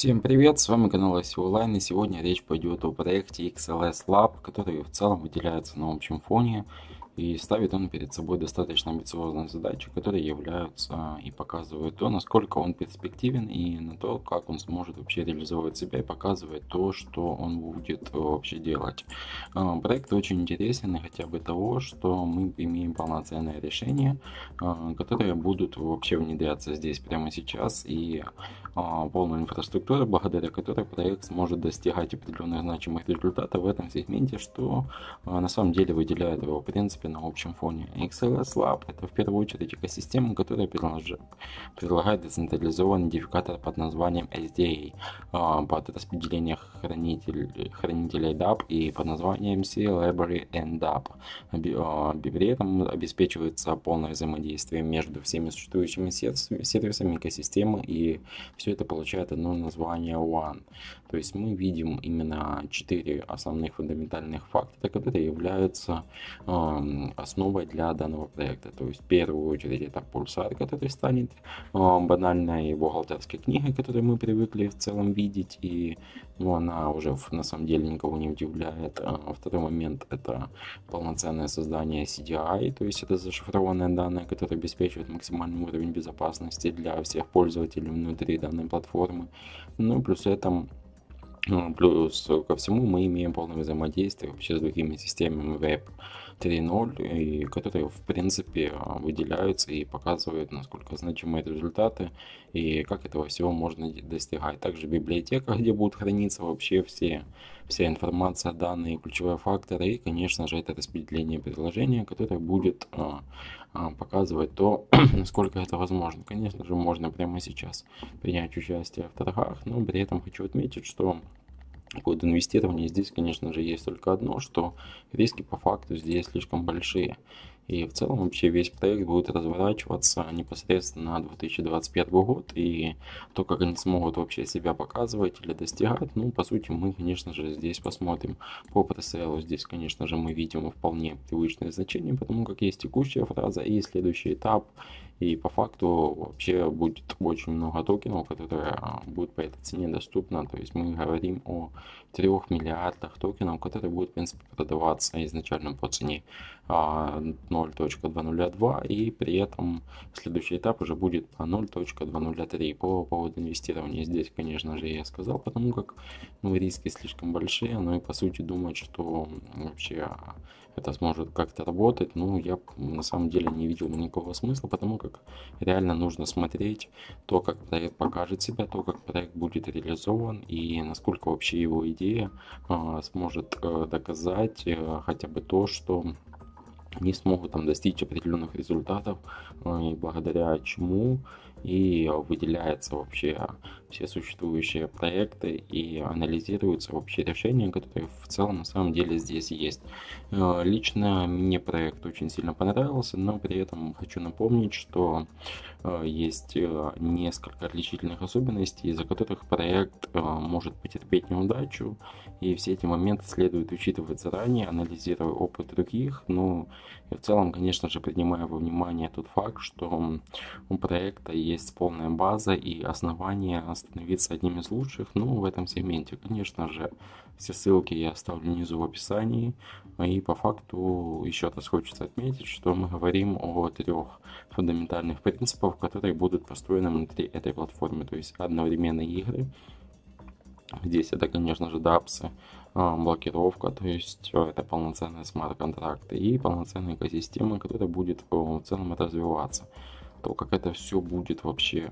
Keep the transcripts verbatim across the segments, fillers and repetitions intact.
Всем привет, с вами канал ай си Online, и сегодня речь пойдет о проекте икс эл эс Lab, который в целом выделяется на общем фоне, и ставит он перед собой достаточно амбициозные задачи, которые являются и показывают то, насколько он перспективен, и на то, как он сможет вообще реализовывать себя и показывать то, что он будет вообще делать. Проект очень интересен, и хотя бы того, что мы имеем полноценное решение, которые будут вообще внедряться здесь прямо сейчас, и полную инфраструктуру, благодаря которой проект сможет достигать определенных значимых результатов в этом сегменте, что на самом деле выделяет его в принципе на общем фоне. икс эл эс Lab — это в первую очередь экосистема, которая предлагает децентрализованный идентификатор под названием эс ди эй под распределение хранитель, хранителей дап и под названием C-Library and дап. При этом обеспечивается полное взаимодействие между всеми существующими сервисами экосистемы, и все это получает одно название One. То есть мы видим именно четыре основных фундаментальных фактора, которые являются э, основой для данного проекта. То есть в первую очередь это пульсар, который станет э, банальной бухгалтерской книгой, которую мы привыкли в целом видеть, и ну, она уже на самом деле никого не удивляет. А второй момент — это полноценное создание си ди ай, то есть это зашифрованные данные, которые обеспечивают максимальный уровень безопасности для всех пользователей внутри данной платформы. Ну и плюс это Плюс ко всему мы имеем полное взаимодействие вообще с другими системами веб три ноль, и которые в принципе выделяются и показывают, насколько значимы результаты и как этого всего можно достигать. Также библиотека, где будут храниться вообще все, вся информация, данные, ключевые факторы, и, конечно же, это распределение предложения, которое будет а, а, показывать то, насколько это возможно. Конечно же, можно прямо сейчас принять участие в торгах, но при этом хочу отметить, что под инвестирование здесь, конечно же, есть только одно, что риски по факту здесь слишком большие. И в целом вообще весь проект будет разворачиваться непосредственно на две тысячи двадцать первый год, и то, как они смогут вообще себя показывать или достигать, ну, по сути, мы, конечно же, здесь посмотрим. По пресейлу здесь, конечно же, мы видим вполне привычные значения, потому как есть текущая фраза и следующий этап, и по факту вообще будет очень много токенов, которые будут по этой цене доступны. То есть мы говорим о трёх миллиардах токенов, которые будут, в принципе, продаваться изначально по цене ноль точка двести два, и при этом следующий этап уже будет по ноль точка двести три. По поводу инвестирования здесь, конечно же, я сказал, потому как ну, риски слишком большие, но и по сути думать, что вообще это сможет как-то работать, ну, я на самом деле не видел никакого смысла, потому как реально нужно смотреть то, как проект покажет себя, то, как проект будет реализован, и насколько вообще его идея а, сможет а, доказать а, хотя бы то, что они смогут там достичь определенных результатов, и благодаря чему и выделяются вообще все существующие проекты и анализируются вообще решения, которые в целом на самом деле здесь есть. Лично мне проект очень сильно понравился, но при этом хочу напомнить, что есть несколько отличительных особенностей, из-за которых проект может потерпеть неудачу, и все эти моменты следует учитывать заранее, анализируя опыт других. Ну и в целом, конечно же, принимая во внимание тот факт, что у проекта есть полная база и основания становиться одним из лучших, ну, в этом сегменте. Конечно же, все ссылки я оставлю внизу в описании. И по факту еще раз хочется отметить, что мы говорим о трех фундаментальных принципах, которые будут построены внутри этой платформы. То есть одновременные игры. Здесь это, конечно же, дапсы, блокировка, то есть это полноценные смарт-контракты и полноценная экосистема, которая будет в целом развиваться. То, как это все будет вообще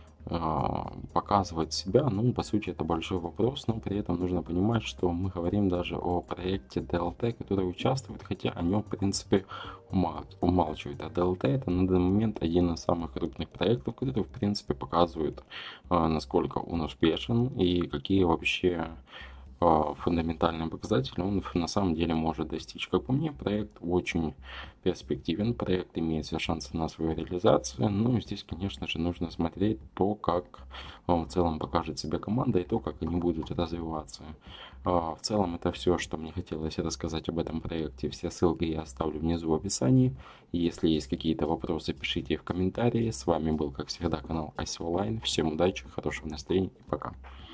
показывать себя, ну, по сути, это большой вопрос, но при этом нужно понимать, что мы говорим даже о проекте ди эл ти, который участвует, хотя о нем, в принципе, умалчивает. А ди эл ти — это на данный момент один из самых крупных проектов, который, в принципе, показывает, насколько он успешен и какие вообще фундаментальные показатели он на самом деле может достичь. Как по мне, проект очень перспективен, проект имеет все шансы на свою реализацию. Ну и здесь, конечно же, нужно смотреть то, как в целом покажет себя команда и то, как они будут развиваться. В целом это все, что мне хотелось рассказать об этом проекте. Все ссылки я оставлю внизу в описании. Если есть какие-то вопросы, пишите в комментарии. С вами был, как всегда, канал ай си Online. Всем удачи, хорошего настроения и пока.